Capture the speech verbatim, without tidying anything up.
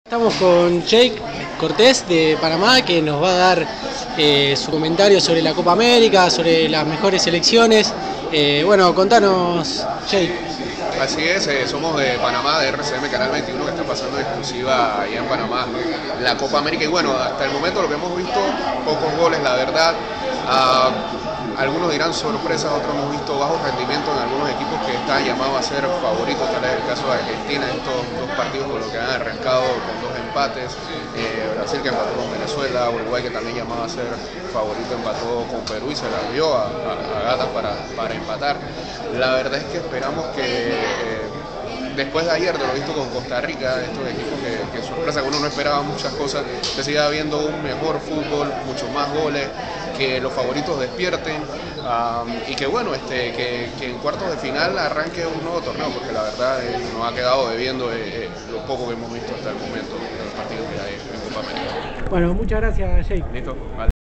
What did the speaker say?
Estamos con Jake Cortés de Panamá, que nos va a dar eh, su comentario sobre la Copa América, sobre las mejores selecciones. Eh, bueno, contanos, Jake. Así es, eh, somos de Panamá, de R C M Canal veintiuno, que está pasando exclusiva allá en Panamá la Copa América. Y bueno, hasta el momento lo que hemos visto, pocos goles, la verdad. Uh, algunos dirán sorpresas, otros hemos visto bajo rendimiento en algunos equipos que están llamados a ser favoritos, tal es el caso de Argentina en estos dos partidos con los que han arrancado con dos empates, eh, Brasil que empató con Venezuela, Uruguay que también llamaba a ser favorito, empató con Perú y se la dio a, a, a Gata para, para empatar. La verdad es que esperamos que eh, después de ayer, de lo visto con Costa Rica, estos equipos que, que sorpresa, que uno no esperaba muchas cosas, se siga viendo un mejor fútbol, muchos más goles, que los favoritos despierten um, y que bueno, este, que, que en cuartos de final arranque un nuevo torneo, porque la verdad eh, nos ha quedado debiendo eh, eh, lo poco que hemos visto hasta el momento de los partidos que hay en Copa América. Bueno, muchas gracias, Jake. Listo, vale.